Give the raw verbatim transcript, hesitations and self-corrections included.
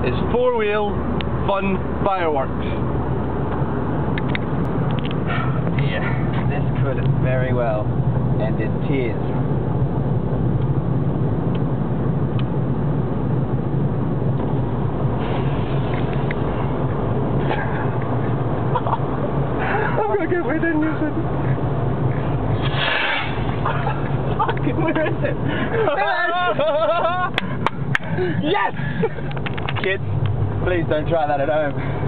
is four-wheel fun fireworks. Yeah, this could very well end in tears. I'm gonna get way down your side. Fucking, where is it? Yes! Kids, please don't try that at home.